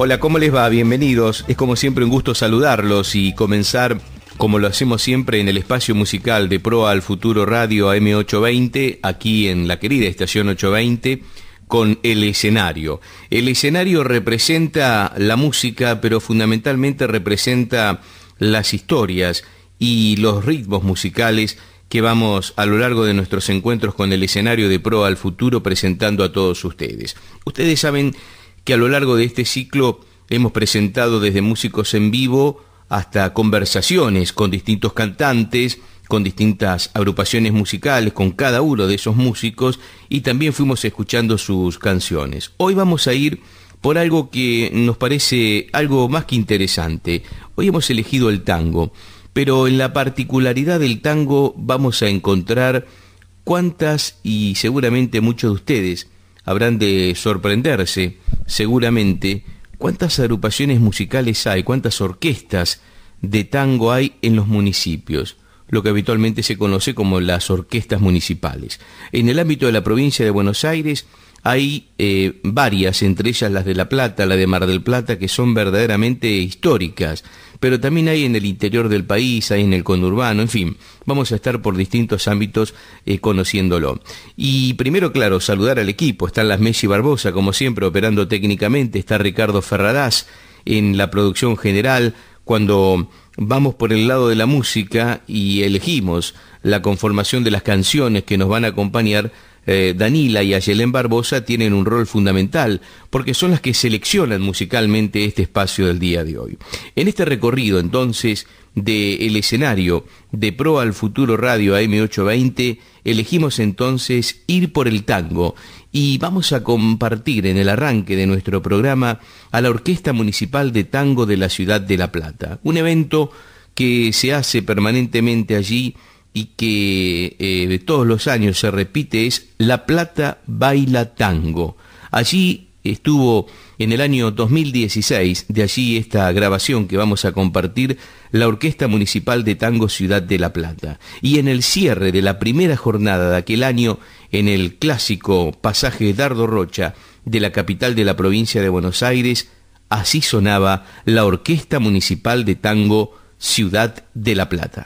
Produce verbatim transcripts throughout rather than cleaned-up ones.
Hola, ¿cómo les va? Bienvenidos. Es como siempre un gusto saludarlos y comenzar, como lo hacemos siempre, en el espacio musical de Proa al Futuro Radio A M ochocientos veinte, aquí en la querida estación ochocientos veinte, con el escenario. El escenario representa la música, pero fundamentalmente representa las historias y los ritmos musicales que vamos a lo largo de nuestros encuentros con el escenario de Proa al Futuro presentando a todos ustedes. Ustedes saben que a lo largo de este ciclo hemos presentado desde músicos en vivo hasta conversaciones con distintos cantantes, con distintas agrupaciones musicales, con cada uno de esos músicos, y también fuimos escuchando sus canciones. Hoy vamos a ir por algo que nos parece algo más que interesante. Hoy hemos elegido el tango, pero en la particularidad del tango vamos a encontrar cuántas, y seguramente muchos de ustedes habrán de sorprenderse, seguramente, cuántas agrupaciones musicales hay, cuántas orquestas de tango hay en los municipios, lo que habitualmente se conoce como las orquestas municipales. En el ámbito de la provincia de Buenos Aires hay eh, varias, entre ellas las de La Plata, la de Mar del Plata, que son verdaderamente históricas, pero también hay en el interior del país, hay en el conurbano, en fin, vamos a estar por distintos ámbitos eh, conociéndolo. Y primero, claro, saludar al equipo. Están las Messi Barbosa, como siempre, operando técnicamente, está Ricardo Ferradas en la producción general. Cuando vamos por el lado de la música y elegimos la conformación de las canciones que nos van a acompañar, eh, Danila y Ayelén Barbosa tienen un rol fundamental, porque son las que seleccionan musicalmente este espacio del día de hoy. En este recorrido, entonces, del escenario de Proa al Futuro Radio A M ochocientos veinte, elegimos entonces ir por el tango, y vamos a compartir en el arranque de nuestro programa a la Orquesta Municipal de Tango de la Ciudad de La Plata, un evento que se hace permanentemente allí y que eh, todos los años se repite, es La Plata Baila Tango. Allí estuvo en el año dos mil dieciséis, de allí esta grabación que vamos a compartir, la Orquesta Municipal de Tango Ciudad de La Plata. Y en el cierre de la primera jornada de aquel año, en el clásico pasaje Dardo Rocha de la capital de la provincia de Buenos Aires, así sonaba la Orquesta Municipal de Tango Ciudad de La Plata.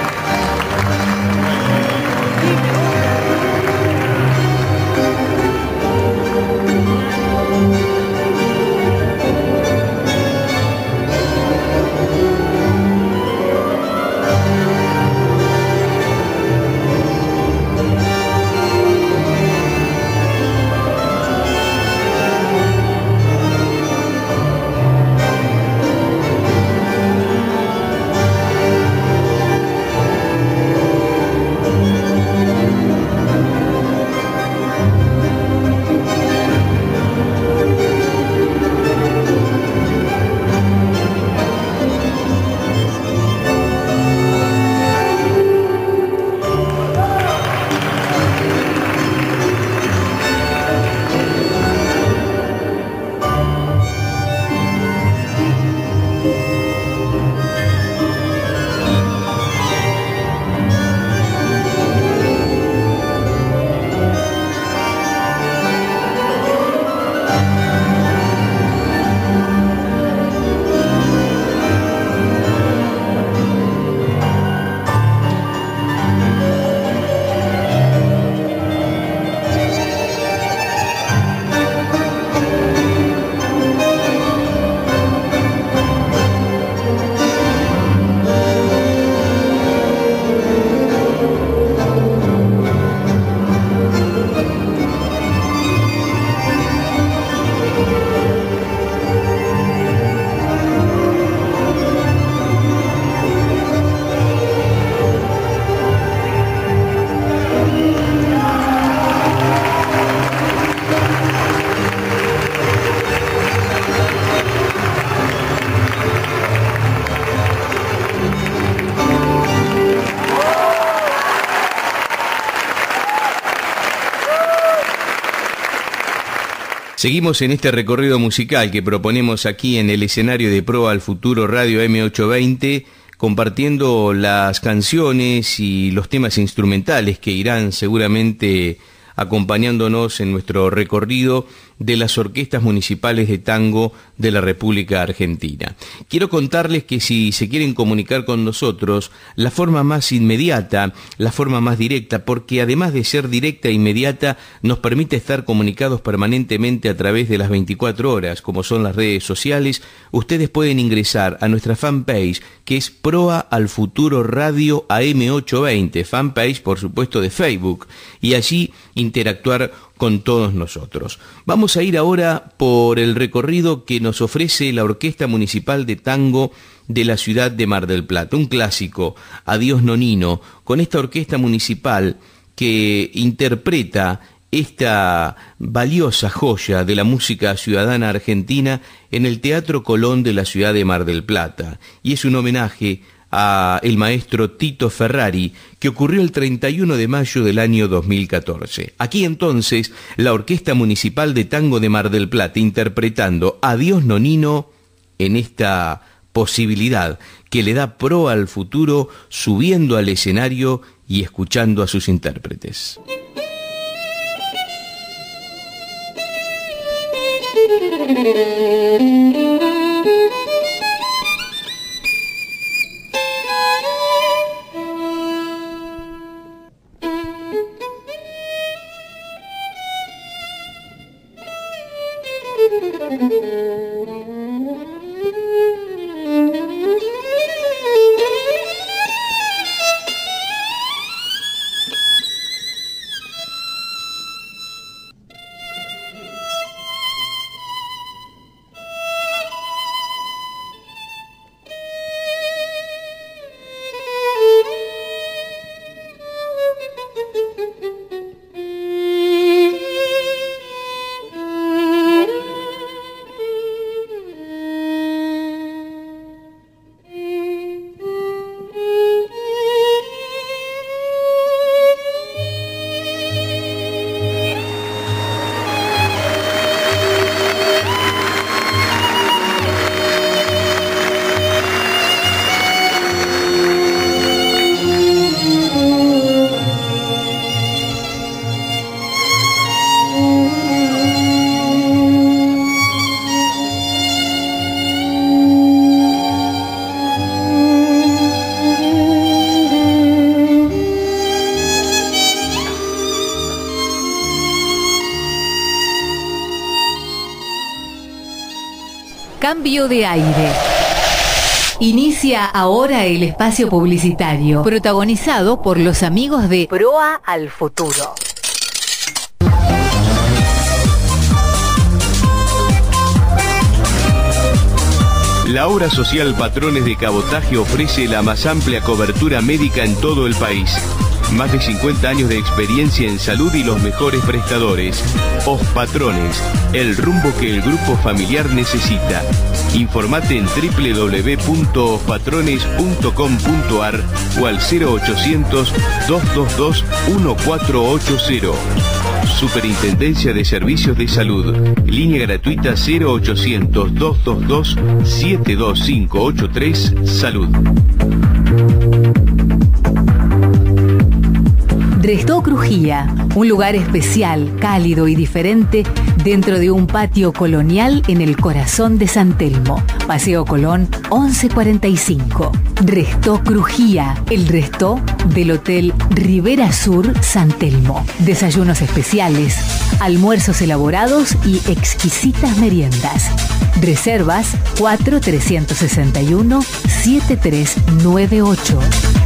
Seguimos en este recorrido musical que proponemos aquí en el escenario de Proa al Futuro Radio M ochocientos veinte, compartiendo las canciones y los temas instrumentales que irán seguramente acompañándonos en nuestro recorrido de las orquestas municipales de tango de la República Argentina. Quiero contarles que si se quieren comunicar con nosotros, la forma más inmediata, la forma más directa, porque además de ser directa e inmediata, nos permite estar comunicados permanentemente a través de las veinticuatro horas, como son las redes sociales. Ustedes pueden ingresar a nuestra fanpage, que es Proa al Futuro Radio A M ochocientos veinte, fanpage por supuesto de Facebook, y allí interactuar con todos nosotros. Vamos a ir ahora por el recorrido que nos ofrece la Orquesta Municipal de Tango de la ciudad de Mar del Plata, un clásico, Adiós Nonino, con esta orquesta municipal que interpreta esta valiosa joya de la música ciudadana argentina en el Teatro Colón de la ciudad de Mar del Plata, y es un homenaje a el maestro Tito Ferrari, que ocurrió el treinta y uno de mayo del año dos mil catorce. Aquí entonces la Orquesta Municipal de Tango de Mar del Plata interpretando Adiós Nonino en esta posibilidad que le da Proa al Futuro, subiendo al escenario y escuchando a sus intérpretes. Cambio de aire. Inicia ahora el espacio publicitario, protagonizado por los amigos de Proa al Futuro. La obra social Patrones de Cabotaje ofrece la más amplia cobertura médica en todo el país. Más de cincuenta años de experiencia en salud y los mejores prestadores. Os Patrones, el rumbo que el grupo familiar necesita. Informate en doble u doble u doble u punto os patrones punto com punto a r o al cero ochocientos, dos dos dos, uno cuatro ocho cero. Superintendencia de Servicios de Salud. Línea gratuita cero ochocientos, dos dos dos, siete dos cinco ocho tres. Salud. Restó Crujía, un lugar especial, cálido y diferente dentro de un patio colonial en el corazón de San Telmo. Paseo Colón once cuarenta y cinco. Restó Crujía, el restó del Hotel Rivera Sur San Telmo. Desayunos especiales, almuerzos elaborados y exquisitas meriendas. Reservas cuatro tres seis uno, siete tres nueve ocho.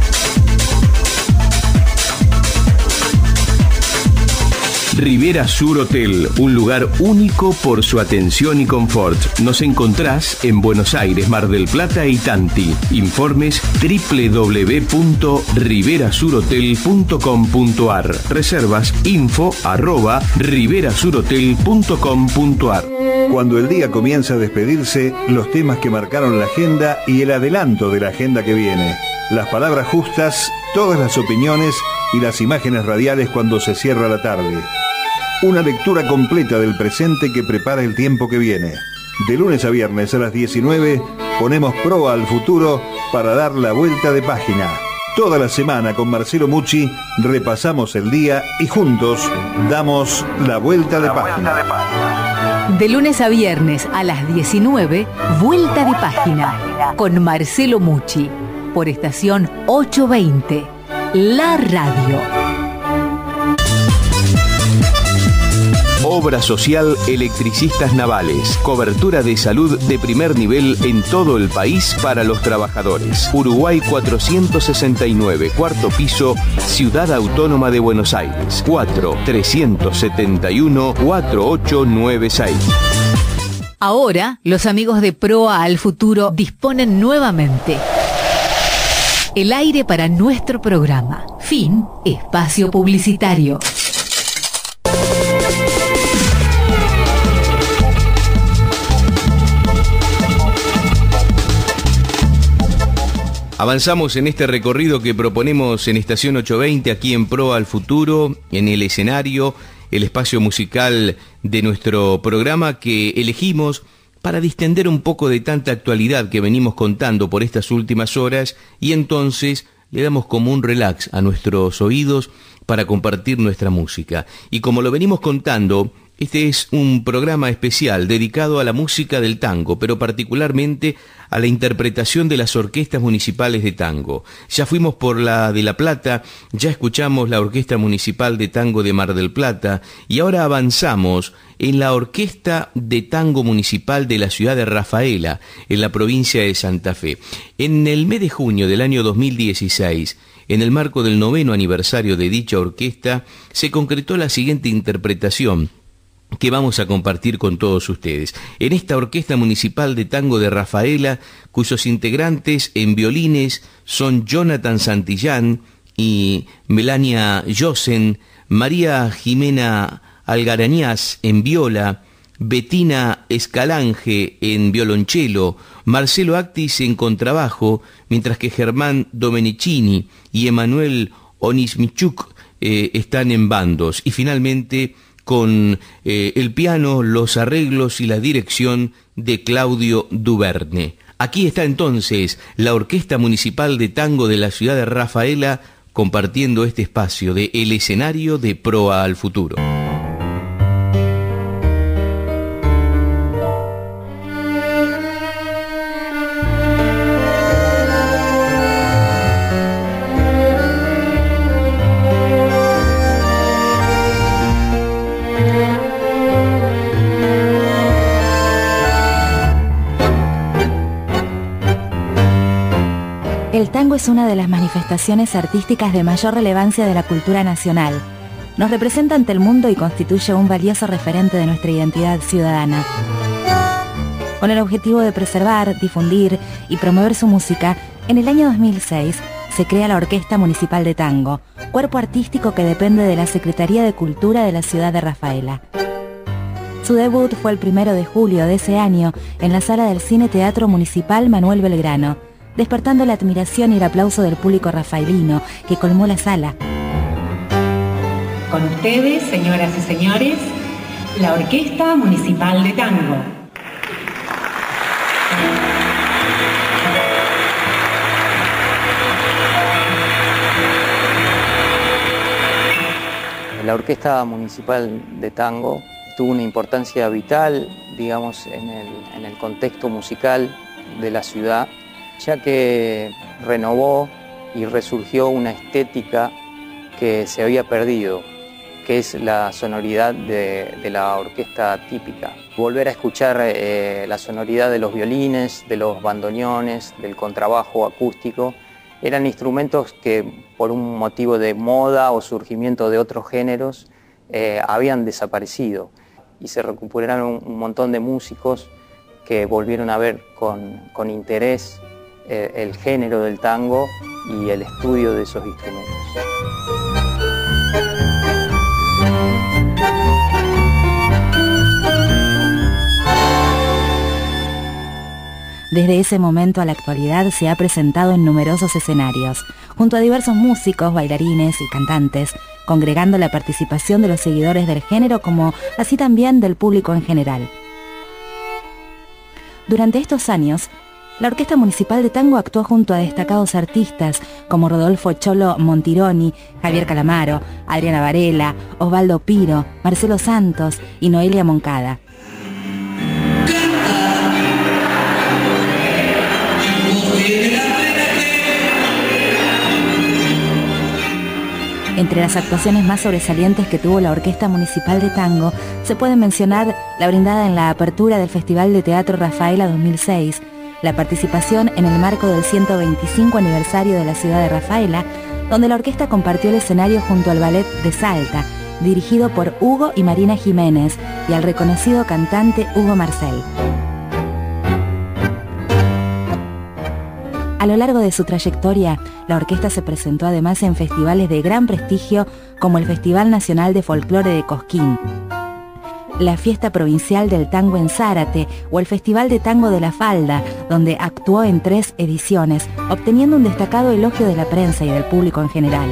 Rivera Sur Hotel, un lugar único por su atención y confort. Nos encontrás en Buenos Aires, Mar del Plata y Tanti. Informes doble u doble u doble u punto rivera sur hotel punto com punto a r. Reservas info arroba rivera sur hotel punto com punto a r. Cuando el día comienza a despedirse, los temas que marcaron la agenda y el adelanto de la agenda que viene. Las palabras justas, todas las opiniones y las imágenes radiales cuando se cierra la tarde. Una lectura completa del presente que prepara el tiempo que viene. De lunes a viernes a las diecinueve ponemos Proa al Futuro para dar la vuelta de página. Toda la semana con Marcelo Mucci repasamos el día y juntos damos la vuelta de página. De lunes a viernes a las diecinueve, Vuelta de Página, con Marcelo Mucci, por estación ochocientos veinte, La Radio. Obra social Electricistas Navales. Cobertura de salud de primer nivel en todo el país para los trabajadores. Uruguay cuatrocientos sesenta y nueve, cuarto piso, Ciudad Autónoma de Buenos Aires. cuatro trescientos setenta y uno, cuatro ocho nueve seis. Ahora, los amigos de Proa al Futuro disponen nuevamente el aire para nuestro programa. Fin, espacio publicitario. Avanzamos en este recorrido que proponemos en Estación ochocientos veinte, aquí en Proa al Futuro, en el escenario, el espacio musical de nuestro programa que elegimos para distender un poco de tanta actualidad que venimos contando por estas últimas horas, y entonces le damos como un relax a nuestros oídos para compartir nuestra música. Y como lo venimos contando, este es un programa especial dedicado a la música del tango, pero particularmente a la interpretación de las orquestas municipales de tango. Ya fuimos por la de La Plata, ya escuchamos la Orquesta Municipal de Tango de Mar del Plata, y ahora avanzamos en la Orquesta de Tango Municipal de la ciudad de Rafaela, en la provincia de Santa Fe. En el mes de junio del año dos mil dieciséis, en el marco del noveno aniversario de dicha orquesta, se concretó la siguiente interpretación que vamos a compartir con todos ustedes. En esta Orquesta Municipal de Tango de Rafaela, cuyos integrantes en violines son Jonathan Santillán y Melania Josen, María Jimena Algarañaz en viola, Betina Escalange en violonchelo, Marcelo Actis en contrabajo, mientras que Germán Domenicini y Emanuel Onismichuk eh, están en bandos, y finalmente con eh, el piano, los arreglos y la dirección de Claudio Duverne. Aquí está entonces la Orquesta Municipal de Tango de la ciudad de Rafaela compartiendo este espacio de El Escenario de Proa al Futuro. El tango es una de las manifestaciones artísticas de mayor relevancia de la cultura nacional. Nos representa ante el mundo y constituye un valioso referente de nuestra identidad ciudadana. Con el objetivo de preservar, difundir y promover su música, en el año dos mil seis se crea la Orquesta Municipal de Tango, cuerpo artístico que depende de la Secretaría de Cultura de la ciudad de Rafaela. Su debut fue el primero de julio de ese año en la sala del Cine Teatro Municipal Manuel Belgrano, despertando la admiración y el aplauso del público rafaelino que colmó la sala. Con ustedes, señoras y señores, la Orquesta Municipal de Tango. La Orquesta Municipal de Tango tuvo una importancia vital, digamos, en el, en el contexto musical de la ciudad, ya que renovó y resurgió una estética que se había perdido, que es la sonoridad de, de la orquesta típica. Volver a escuchar eh, la sonoridad de los violines, de los bandoneones, del contrabajo acústico, eran instrumentos que por un motivo de moda o surgimiento de otros géneros eh, habían desaparecido, y se recuperaron un, un montón de músicos que volvieron a ver con, con interés eh, el género del tango y el estudio de esos instrumentos. Desde ese momento a la actualidad se ha presentado en numerosos escenarios, junto a diversos músicos, bailarines y cantantes, congregando la participación de los seguidores del género como así también del público en general. Durante estos años, la Orquesta Municipal de Tango actuó junto a destacados artistas como Rodolfo Cholo Montironi, Javier Calamaro, Adriana Varela, Osvaldo Piro, Marcelo Santos y Noelia Moncada. Entre las actuaciones más sobresalientes que tuvo la Orquesta Municipal de Tango, se puede mencionar la brindada en la apertura del Festival de Teatro Rafaela dos mil seis, la participación en el marco del ciento veinticinco aniversario de la ciudad de Rafaela, donde la orquesta compartió el escenario junto al Ballet de Salta, dirigido por Hugo y Marina Jiménez, y al reconocido cantante Hugo Marcel. A lo largo de su trayectoria, la orquesta se presentó además en festivales de gran prestigio como el Festival Nacional de Folclore de Cosquín, la Fiesta Provincial del Tango en Zárate o el Festival de Tango de la Falda, donde actuó en tres ediciones, obteniendo un destacado elogio de la prensa y del público en general.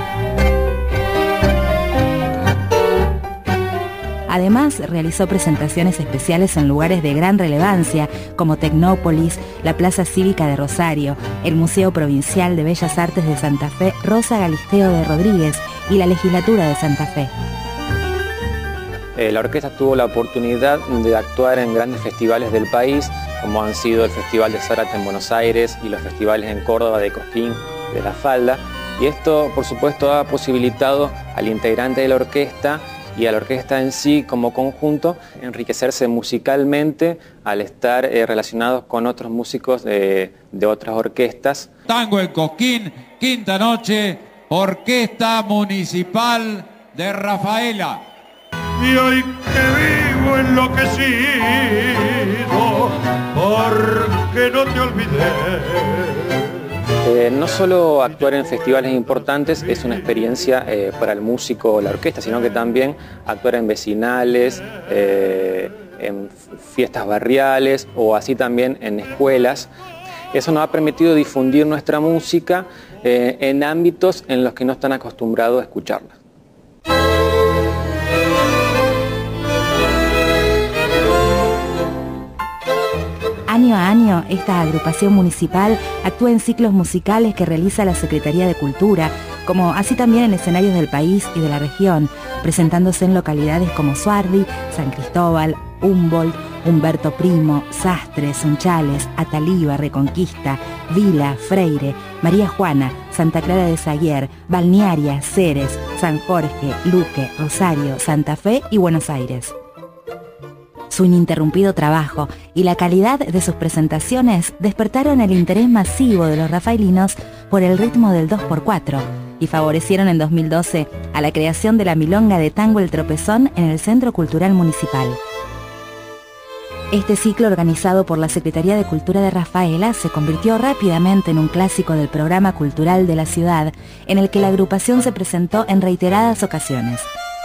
Además, realizó presentaciones especiales en lugares de gran relevancia, como Tecnópolis, la Plaza Cívica de Rosario, el Museo Provincial de Bellas Artes de Santa Fe, Rosa Galisteo de Rodríguez, y la Legislatura de Santa Fe. Eh, la orquesta tuvo la oportunidad de actuar en grandes festivales del país, como han sido el Festival de Zárate en Buenos Aires y los festivales en Córdoba de Cosquín, de La Falda, y esto, por supuesto, ha posibilitado al integrante de la orquesta y a la orquesta en sí como conjunto enriquecerse musicalmente al estar eh, relacionados con otros músicos de, de otras orquestas. Tango en Cosquín, quinta noche, Orquesta Municipal de Rafaela. Y hoy que vivo enloquecido, porque no te olvidé. Eh, no solo actuar en festivales importantes es una experiencia eh, para el músico o la orquesta, sino que también actuar en vecinales, eh, en fiestas barriales o así también en escuelas. Eso nos ha permitido difundir nuestra música eh, en ámbitos en los que no están acostumbrados a escucharla. Año a año, esta agrupación municipal actúa en ciclos musicales que realiza la Secretaría de Cultura, como así también en escenarios del país y de la región, presentándose en localidades como Suardi, San Cristóbal, Humboldt, Humberto Primo, Sastre, Sunchales, Ataliva, Reconquista, Vila, Freire, María Juana, Santa Clara de Saguier, Balnearia, Ceres, San Jorge, Luque, Rosario, Santa Fe y Buenos Aires. Su ininterrumpido trabajo y la calidad de sus presentaciones despertaron el interés masivo de los rafaelinos por el ritmo del dos por cuatro y favorecieron en dos mil doce a la creación de la milonga de tango El Tropezón en el Centro Cultural Municipal. Este ciclo, organizado por la Secretaría de Cultura de Rafaela, se convirtió rápidamente en un clásico del programa cultural de la ciudad, en el que la agrupación se presentó en reiteradas ocasiones.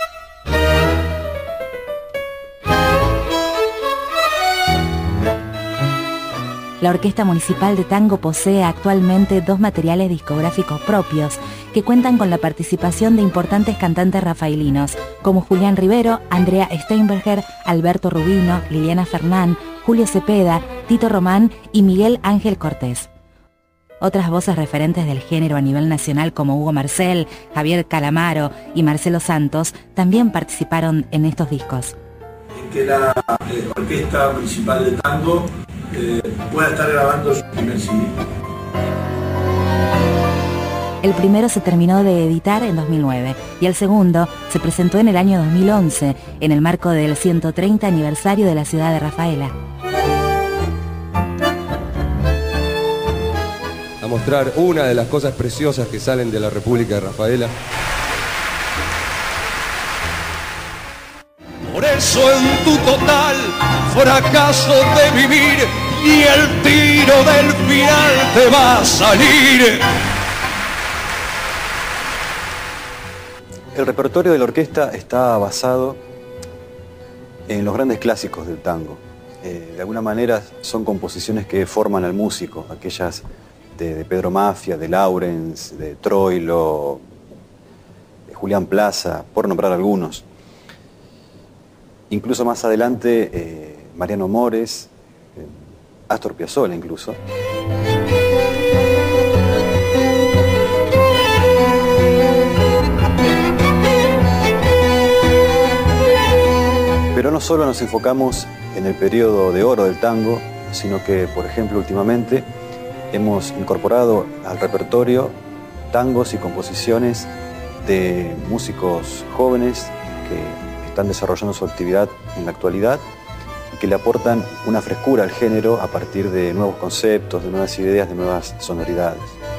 La Orquesta Municipal de Tango posee actualmente dos materiales discográficos propios que cuentan con la participación de importantes cantantes rafaelinos como Julián Rivero, Andrea Steinberger, Alberto Rubino, Liliana Fernán, Julio Cepeda, Tito Román y Miguel Ángel Cortés. Otras voces referentes del género a nivel nacional como Hugo Marcel, Javier Calamaro y Marcelo Santos también participaron en estos discos. Que la eh, Orquesta Municipal de Tango eh, pueda estar grabando su primer C D. El primero se terminó de editar en dos mil nueve y el segundo se presentó en el año dos mil once en el marco del ciento treinta aniversario de la ciudad de Rafaela. A mostrar una de las cosas preciosas que salen de la República de Rafaela. Por eso en tu total fracaso de vivir y el tiro del final te va a salir. El repertorio de la orquesta está basado en los grandes clásicos del tango. Eh, de alguna manera son composiciones que forman al músico, aquellas de, de Pedro Mafia, de Laurens, de Troilo, de Julián Plaza, por nombrar algunos. Incluso más adelante, eh, Mariano Mores, eh, Astor Piazzolla incluso. Pero no solo nos enfocamos en el periodo de oro del tango, sino que, por ejemplo, últimamente hemos incorporado al repertorio tangos y composiciones de músicos jóvenes que están desarrollando su actividad en la actualidad y que le aportan una frescura al género a partir de nuevos conceptos, de nuevas ideas, de nuevas sonoridades.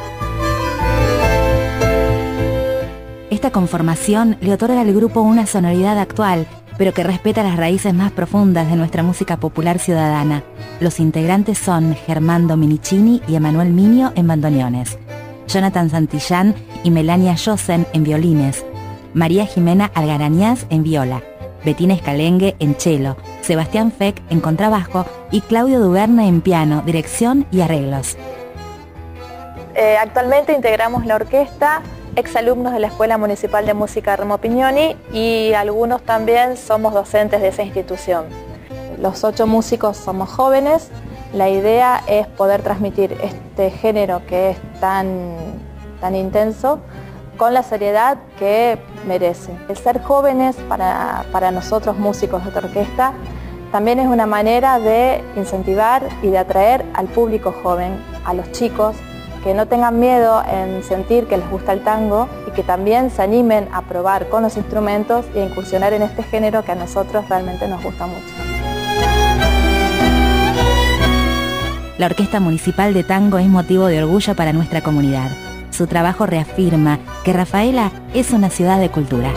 Esta conformación le otorga al grupo una sonoridad actual, pero que respeta las raíces más profundas de nuestra música popular ciudadana. Los integrantes son Germán Dominicini y Emanuel Minio en bandoneones, Jonathan Santillán y Melania Josen en violines, María Jimena Algarañaz en viola, Betina Escalengue en cello, Sebastián Feck en contrabajo y Claudio Duverne en piano, dirección y arreglos. Eh, actualmente integramos la orquesta, exalumnos de la Escuela Municipal de Música Remo Pignoni y algunos también somos docentes de esa institución. Los ocho músicos somos jóvenes. La idea es poder transmitir este género que es tan, tan intenso con la seriedad que merece. El ser jóvenes para, para nosotros músicos de esta orquesta también es una manera de incentivar y de atraer al público joven, a los chicos, que no tengan miedo en sentir que les gusta el tango y que también se animen a probar con los instrumentos e incursionar en este género que a nosotros realmente nos gusta mucho. La Orquesta Municipal de Tango es motivo de orgullo para nuestra comunidad. Su trabajo reafirma que Rafaela es una ciudad de cultura.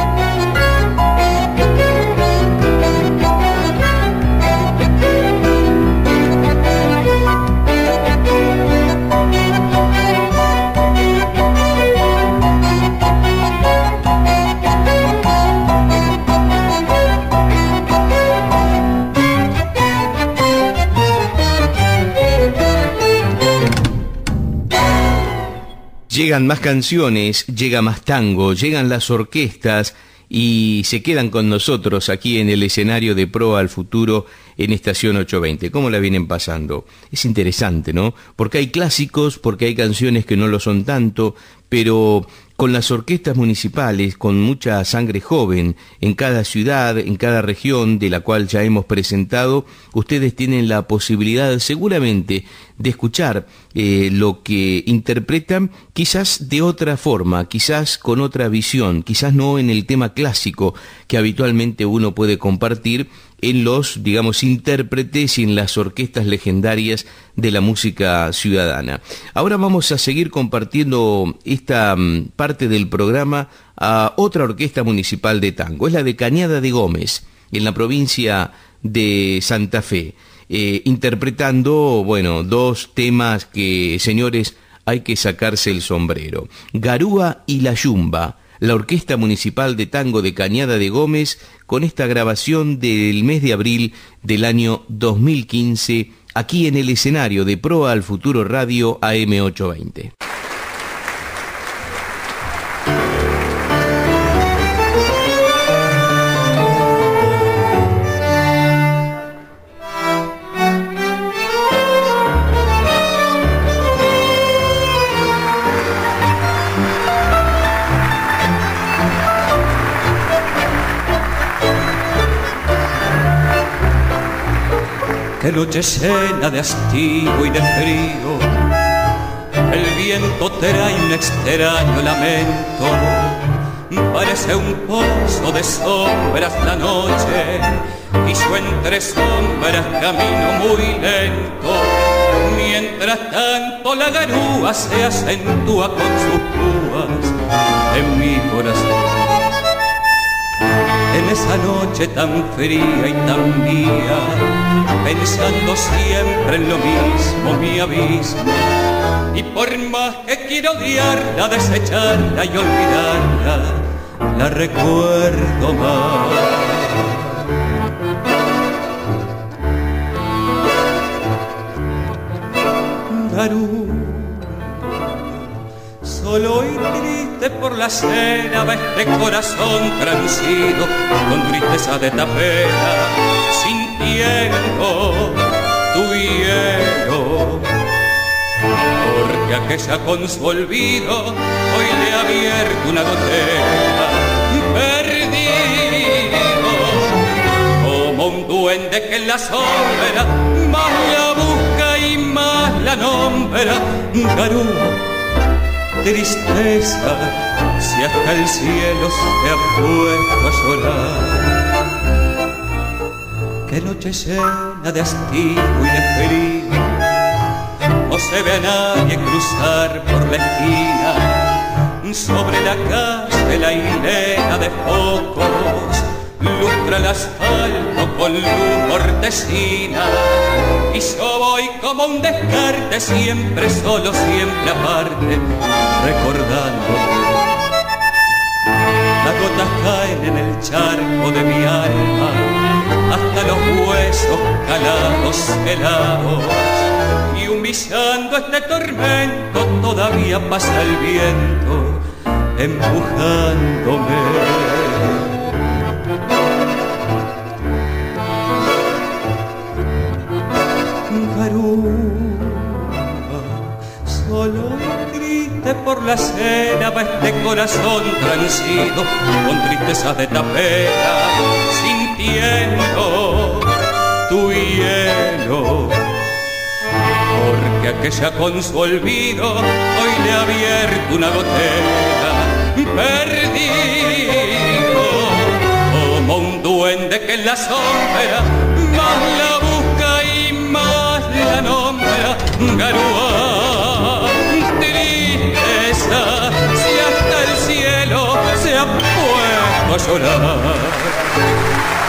Llegan más canciones, llega más tango, llegan las orquestas y se quedan con nosotros aquí en el escenario de Proa al Futuro en Estación ochocientos veinte. ¿Cómo la vienen pasando? Es interesante, ¿no? Porque hay clásicos, porque hay canciones que no lo son tanto, pero con las orquestas municipales, con mucha sangre joven en cada ciudad, en cada región de la cual ya hemos presentado, ustedes tienen la posibilidad seguramente de escuchar eh, lo que interpretan, quizás de otra forma, quizás con otra visión, quizás no en el tema clásico que habitualmente uno puede compartir en los, digamos, intérpretes y en las orquestas legendarias de la música ciudadana. Ahora vamos a seguir compartiendo esta um, parte del programa a otra orquesta municipal de tango. Es la de Cañada de Gómez, en la provincia de Santa Fe, eh, interpretando, bueno, dos temas que, señores, hay que sacarse el sombrero. Garúa y La Yumba. La Orquesta Municipal de Tango de Cañada de Gómez, con esta grabación del mes de abril del año dos mil quince, aquí en el escenario de Proa al Futuro Radio A M ochocientos veinte. Qué noche llena de hastío y de frío, el viento trae un extraño lamento, parece un pozo de sombras la noche, y yo entre sombras camino muy lento, mientras tanto la garúa se acentúa con sus púas en mi corazón. En esa noche tan fría y tan mía, pensando siempre en lo mismo, mi abismo, y por más que quiero odiarla, desecharla y olvidarla, la recuerdo más. Garú, solo y triste por la cena va este corazón transido, con tristeza de tapera, sintiendo tu hielo, porque aquella con su olvido hoy le ha abierto una gotera, perdido, como un duende que en la sombra más la busca y más la nombra. Garúa, tristeza si hasta el cielo se ha puesto a llorar? Qué noche llena de hastío y de frío, no se ve a nadie cruzar por la esquina. Sobre la calle la hilera de focos lustra el asfalto con luz mortecina. Y yo voy como un descarte, siempre solo, siempre aparte, recordándote. Las gotas caen en el charco de mi alma, hasta los huesos calados, helados. Y humillando este tormento todavía pasa el viento, empujándome. Garúa, solo y triste por la acera va este corazón transido, con tristezas de tapera, sintiendo tu hielo. Porque aquella con su olvido hoy le ha abierto una gotera, perdido como un duende que en la sombra más la busca y más la nombra. Garúa, tristeza, si hasta el cielo se ha puesto a llorar.